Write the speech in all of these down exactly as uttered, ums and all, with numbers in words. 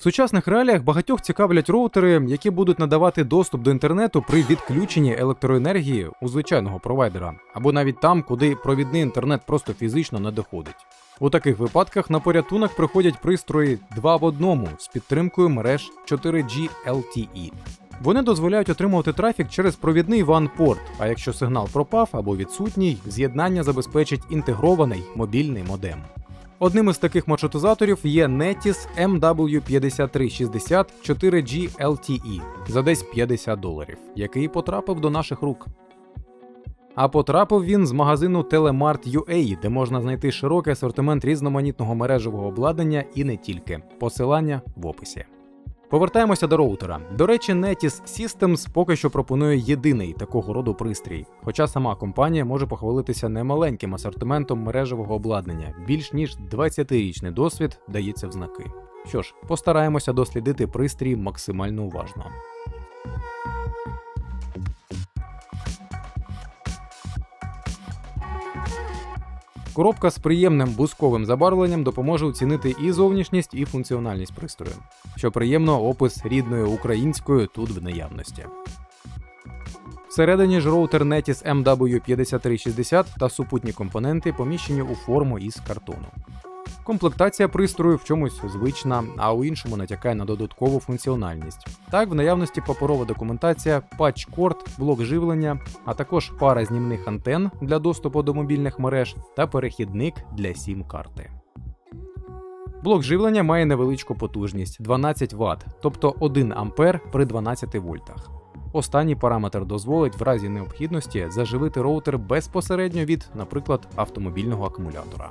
В сучасних реаліях багатьох цікавлять роутери, які будуть надавати доступ до інтернету при відключенні електроенергії у звичайного провайдера, або навіть там, куди провідний інтернет просто фізично не доходить. У таких випадках на порятунок приходять пристрої два в одному з підтримкою мереж чотири джі ел ті і. Вони дозволяють отримувати трафік через провідний ван-порт, а якщо сигнал пропав або відсутній, з'єднання забезпечить інтегрований мобільний модем. Одним із таких маршрутизаторів є Netis ем дабл ю п'ятдесят три шістдесят чотири джі ел ті і за десь п'ятдесят доларів, який потрапив до наших рук. А потрапив він з магазину Telemart крапка ю а, де можна знайти широкий асортимент різноманітного мережевого обладнання і не тільки. Посилання в описі. Повертаємося до роутера. До речі, Netis Systems поки що пропонує єдиний такого роду пристрій, хоча сама компанія може похвалитися немаленьким асортиментом мережевого обладнання, більш ніж двадцятирічний досвід дається в знаки. Що ж, постараємося дослідити пристрій максимально уважно. Коробка з приємним бусковим забарвленням допоможе оцінити і зовнішність, і функціональність пристрою. Що приємно, опис рідною українською тут в наявності. Всередині ж роутер Netis ем дабл ю п'ятдесят три шістдесят та супутні компоненти поміщені у форму із картону. Комплектація пристрою в чомусь звична, а у іншому натякає на додаткову функціональність. Так, в наявності паперова документація, патч-корд, блок живлення, а також пара знімних антен для доступу до мобільних мереж та перехідник для сім-карти. Блок живлення має невеличку потужність – дванадцять ватт, тобто один ампер при дванадцяти вольтах. Останній параметр дозволить в разі необхідності заживити роутер безпосередньо від, наприклад, автомобільного акумулятора.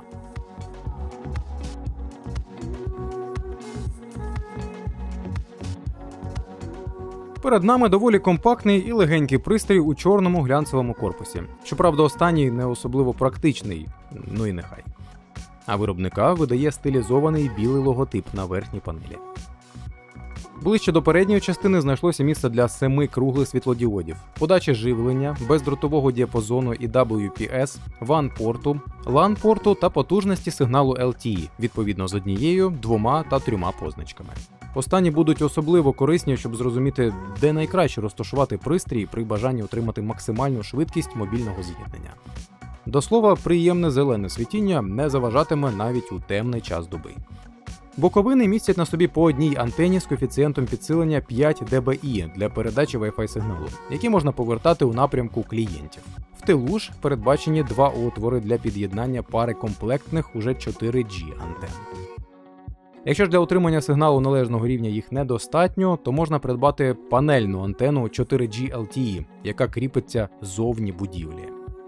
Перед нами доволі компактний і легенький пристрій у чорному глянцевому корпусі. Щоправда, останній не особливо практичний, ну і нехай. А виробника видає стилізований білий логотип на верхній панелі. Ближче до передньої частини знайшлося місце для семи круглих світлодіодів, подачі живлення, бездротового діапазону і дабл ю пі ес, ван-порту, лан-порту та потужності сигналу ел ті і, відповідно з однією, двома та трьома позначками. Останні будуть особливо корисні, щоб зрозуміти, де найкраще розташувати пристрій при бажанні отримати максимальну швидкість мобільного з'єднання. До слова, приємне зелене світіння не заважатиме навіть у темний час доби. Боковини містять на собі по одній антені з коефіцієнтом підсилення п'ять де бе і для передачі Wi-Fi сигналу, які можна повертати у напрямку клієнтів. В тилу ж передбачені два отвори для під'єднання пари комплектних уже чотири джі антен. Якщо ж для отримання сигналу належного рівня їх недостатньо, то можна придбати панельну антенну чотири джі ел ті і, яка кріпиться ззовні будівлі.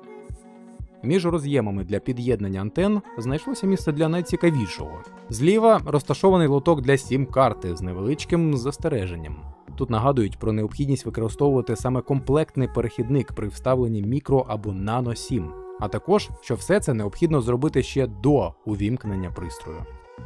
Між роз'ємами для під'єднання антен знайшлося місце для найцікавішого. Зліва розташований лоток для сім-карти з невеличким застереженням. Тут нагадують про необхідність використовувати саме комплектний перехідник при вставленні мікро або нано сім, а також, що все це необхідно зробити ще до увімкнення пристрою.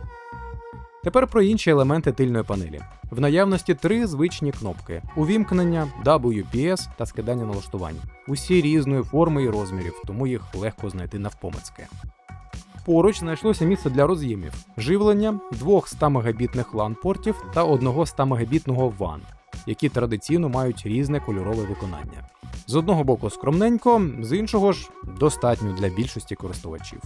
Тепер про інші елементи тильної панелі. В наявності три звичні кнопки – увімкнення, дабл ю пі ес та скидання налаштувань. Усі різної форми і розмірів, тому їх легко знайти навпомацьки. Поруч знайшлося місце для роз'ємів – живлення, двох ста мегабітних лан-портів та одного ста мегабітного ван, які традиційно мають різне кольорове виконання. З одного боку скромненько, з іншого ж достатньо для більшості користувачів.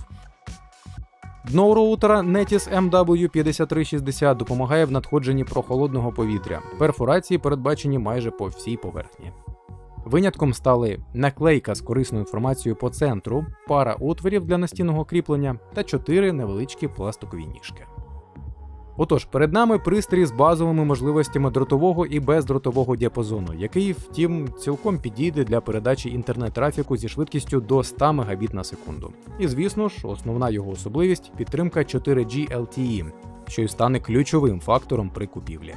Дно роутера Netis ем дабл ю п'ятдесят три шістдесят допомагає в надходженні прохолодного повітря. Перфорації передбачені майже по всій поверхні. Винятком стали наклейка з корисною інформацією по центру, пара отворів для настінного кріплення та чотири невеличкі пластикові ніжки. Отож, перед нами пристрій з базовими можливостями дротового і бездротового діапазону, який, втім, цілком підійде для передачі інтернет-трафіку зі швидкістю до ста мегабіт на секунду. І, звісно ж, основна його особливість – підтримка чотири джі ел ті і, що й стане ключовим фактором при купівлі.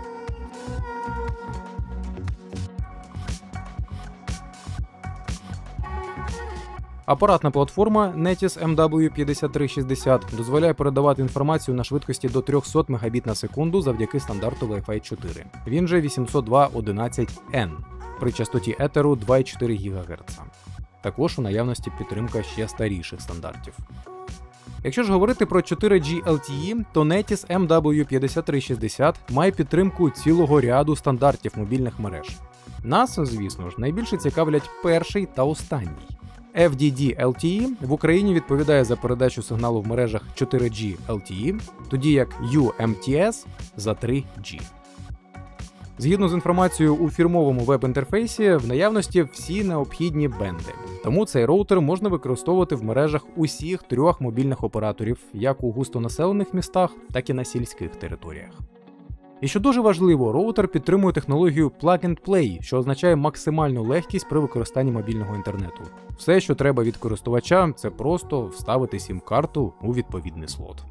Апаратна платформа Netis ем дабл ю п'ятдесят три шістдесят дозволяє передавати інформацію на швидкості до триста мегабіт на секунду завдяки стандарту Wi-Fi чотири. Він же вісімсот два одинадцять ен при частоті етеру два цілих чотири гігагерца. Також у наявності підтримка ще старіших стандартів. Якщо ж говорити про чотири джі ел ті і, то Netis ем дабл ю п'ятдесят три шістдесят має підтримку цілого ряду стандартів мобільних мереж. Нас, звісно ж, найбільше цікавлять перший та останній. еф ді ді ел ті і в Україні відповідає за передачу сигналу в мережах чотири джі ел ті і, тоді як ю ем ті ес за три джі. Згідно з інформацією у фірмовому веб-інтерфейсі, в наявності всі необхідні бенди. Тому цей роутер можна використовувати в мережах усіх трьох мобільних операторів, як у густонаселених містах, так і на сільських територіях. І що дуже важливо, роутер підтримує технологію Plug and Play, що означає максимальну легкість при використанні мобільного інтернету. Все, що треба від користувача, це просто вставити сім-карту у відповідний слот.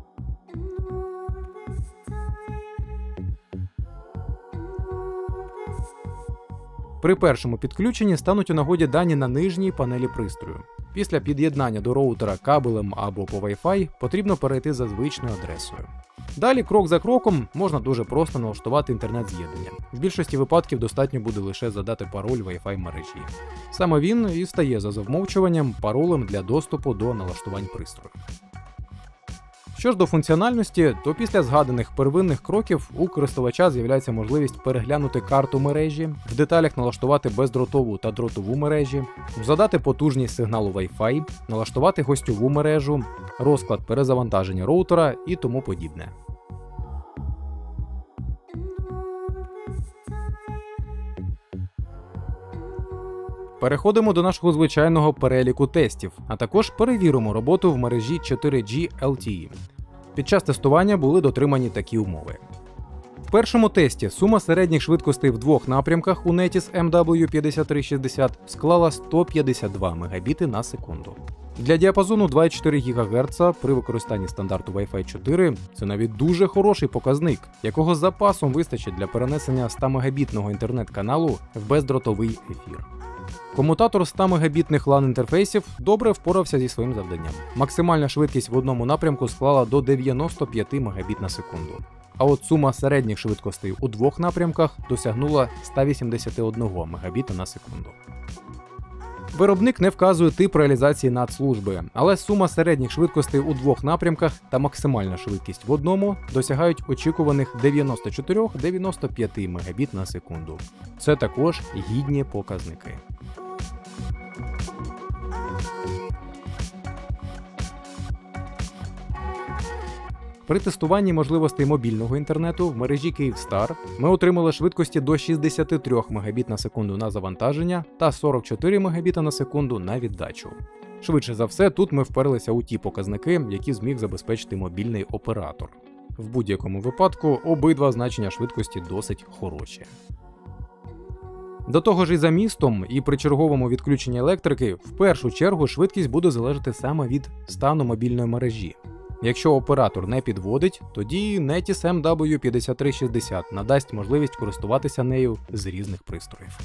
При першому підключенні стануть у нагоді дані на нижній панелі пристрою. Після під'єднання до роутера кабелем або по Wi-Fi потрібно перейти за звичною адресою. Далі, крок за кроком, можна дуже просто налаштувати інтернет-з'єднання. В більшості випадків достатньо буде лише задати пароль Wi-Fi мережі. Саме він і стає за замовчуванням паролем для доступу до налаштувань пристрою. Що ж до функціональності, то після згаданих первинних кроків у користувача з'являється можливість переглянути карту мережі, в деталях налаштувати бездротову та дротову мережі, задати потужність сигналу Wi-Fi, налаштувати гостьову мережу, розклад перезавантаження роутера і тому подібне. Переходимо до нашого звичайного переліку тестів, а також перевіримо роботу в мережі чотири джі ел ті і. Під час тестування були дотримані такі умови. В першому тесті сума середніх швидкостей в двох напрямках у Netis ем дабл ю п'ятдесят три шістдесят склала сто п'ятдесят два мегабіти на секунду. Для діапазону два цілих чотири гігагерца при використанні стандарту Wi-Fi чотири це навіть дуже хороший показник, якого з запасом вистачить для перенесення ста мегабітного інтернет-каналу в бездротовий ефір. Комутатор ста мегабітних лан-інтерфейсів добре впорався зі своїм завданням. Максимальна швидкість в одному напрямку склала до дев'яносто п'ять мегабіт на секунду. А от сума середніх швидкостей у двох напрямках досягнула ста вісімдесят один мегабіта на секунду. Виробник не вказує тип реалізації надслужби, але сума середніх швидкостей у двох напрямках та максимальна швидкість в одному досягають очікуваних дев'яносто чотири - дев'яносто п'ять мегабіт на секунду. Це також гідні показники. При тестуванні можливостей мобільного інтернету в мережі Kyivstar ми отримали швидкості до шістдесят три мегабіт на секунду на завантаження та сорок чотири мегабіта на секунду на віддачу. Швидше за все, тут ми вперлися у ті показники, які зміг забезпечити мобільний оператор. В будь-якому випадку обидва значення швидкості досить хороші. До того ж і за містом, і при черговому відключенні електрики, в першу чергу швидкість буде залежати саме від стану мобільної мережі. Якщо оператор не підводить, тоді Netis ем дабл ю п'ятдесят три шістдесят надасть можливість користуватися нею з різних пристроїв.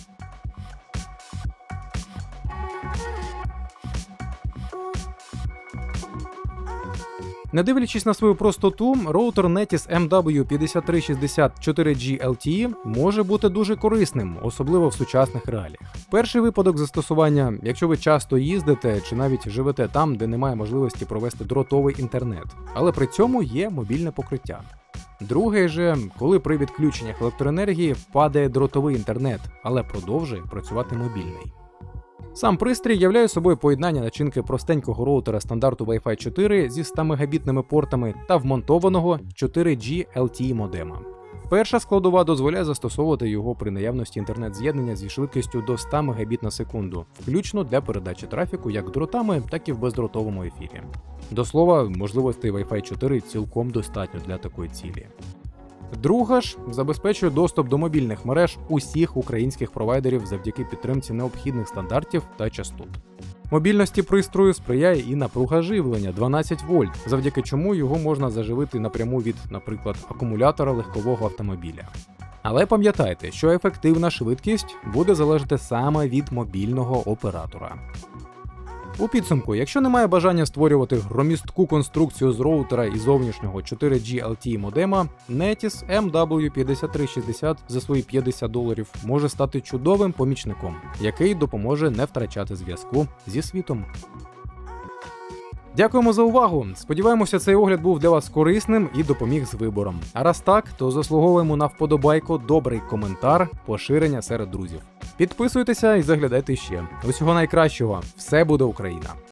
Не дивлячись на свою простоту, роутер Netis ем дабл ю п'ятдесят три шістдесят чотири джі ел ті і може бути дуже корисним, особливо в сучасних реаліях. Перший випадок застосування, якщо ви часто їздите чи навіть живете там, де немає можливості провести дротовий інтернет, але при цьому є мобільне покриття. Другий же, коли при відключеннях електроенергії падає дротовий інтернет, але продовжує працювати мобільний. Сам пристрій являє собою поєднання начинки простенького роутера стандарту Wi-Fi чотири зі ста мегабітними портами та вмонтованого чотири джі ел ті і модема. Перша складова дозволяє застосовувати його при наявності інтернет-з'єднання зі швидкістю до ста мегабіт на секунду, включно для передачі трафіку як дротами, так і в бездротовому ефірі. До слова, можливостей Wi-Fi чотири цілком достатньо для такої цілі. Друга ж забезпечує доступ до мобільних мереж усіх українських провайдерів завдяки підтримці необхідних стандартів та частот. Мобільності пристрою сприяє і напруга живлення дванадцять вольт, завдяки чому його можна заживити напряму від, наприклад, акумулятора легкового автомобіля. Але пам'ятайте, що ефективна швидкість буде залежати саме від мобільного оператора. У підсумку, якщо немає бажання створювати громістку конструкцію з роутера і зовнішнього чотири джі ел ті і модема, Netis ем дабл ю п'ятдесят три шістдесят за свої п'ятдесят доларів може стати чудовим помічником, який допоможе не втрачати зв'язку зі світом. Дякуємо за увагу. Сподіваємося, цей огляд був для вас корисним і допоміг з вибором. А раз так, то заслуговуємо на вподобайку, добрий коментар, поширення серед друзів. Підписуйтеся і заглядайте ще. Усього найкращого. Все буде Україна!